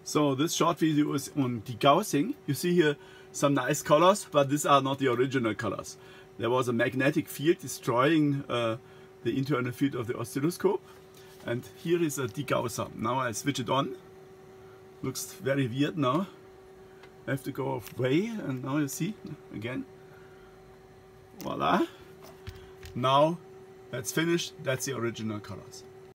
So this short video is on degaussing. You see here some nice colors, but these are not the original colors. There was a magnetic field destroying the internal field of the oscilloscope. And here is a degausser. Now I switch it on. Looks very weird now. I have to go away, and now you see again. Voila. Now that's finished. That's the original colors.